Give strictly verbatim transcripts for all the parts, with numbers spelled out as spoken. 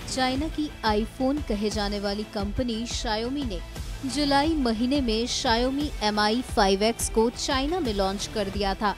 China की iPhone कहे जाने वाली कंपनी Xiaomi ने जुलाई महीने में Xiaomi M I five X को चाइना में लॉन्च कर दिया था,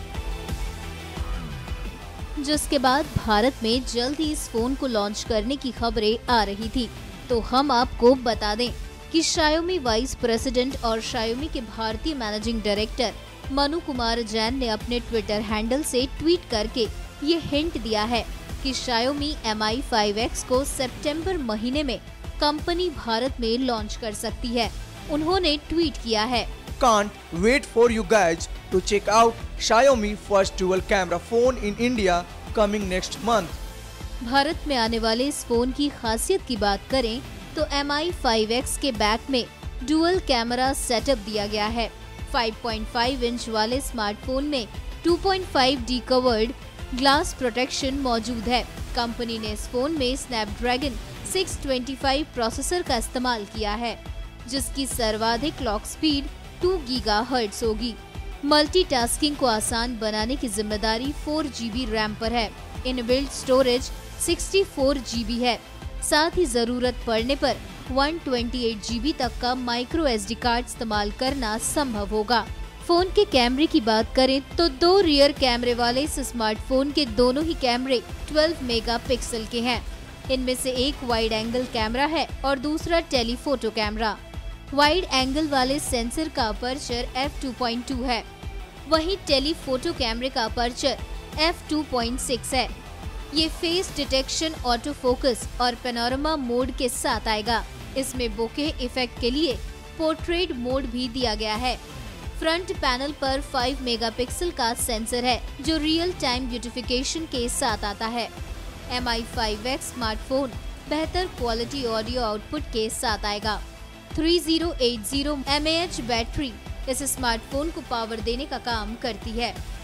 जिसके बाद भारत में जल्द ही इस फोन को लॉन्च करने की खबरें आ रही थी। तो हम आपको बता दें कि Xiaomi वाइस प्रेसिडेंट और Xiaomi के भारतीय मैनेजिंग डायरेक्टर मनु कुमार जैन ने अपने ट्विटर हैंडल से ट्वीट करके ये हिंट दिया है कि Xiaomi M I five X को सितंबर महीने में कंपनी भारत में लॉन्च कर सकती है। उन्होंने ट्वीट किया है, Can't wait for you guys to check out Xiaomi first dual camera phone in India coming next month. Bharat में आने वाले इस फोन की खासियत की बात करें तो एम आई फाइव एक्स के बैक में डुअल कैमरा सेटअप दिया गया है। फाइव पॉइंट फाइव इंच वाले स्मार्टफोन में two point five D covered glass protection मौजूद है। कंपनी ने इस फोन में Snapdragon six twenty five processor का इस्तेमाल किया है, जिसकी सर्वाधिक क्लॉक स्पीड टू गीगाहर्ट्ज होगी। मल्टीटास्किंग को आसान बनाने की जिम्मेदारी फोर जी बी रैम पर है। Inbuilt storage sixty four G B है। साथ ही जरूरत पड़ने पर one twenty eight G B तक का माइक्रो एस डी कार्ड इस्तेमाल करना संभव होगा। फोन के कैमरे की बात करें तो दो रियर कैमरे वाले इस स्मार्टफोन के दोनों ही कैमरे ट्वेल्व मेगापिक्सल के हैं। इनमें से एक वाइड एंगल कैमरा है और दूसरा टेलीफोटो कैमरा। वाइड एंगल वाले सेंसर का aperture F two point two है, वहीं टेलीफोटो कैमरे का aperture F two point six है। ये फेस डिटेक्शन, ऑटो फोकस और पैनोरामा मोड के साथ आएगा। इसमें बोके इफेक्ट के लिए पोर्ट्रेट मोड भी दिया गया है। फ्रंट पैनल पर फाइव मेगापिक्सल का सेंसर है, जो रियल टाइम ब्यूटिफिकेशन के साथ आता है। M I five X smartphone बेहतर क्वालिटी ऑडियो आउटपुट के साथ आएगा। Three thousand eighty M A H battery इस स्मार्टफोन को पावर देने का काम करती है।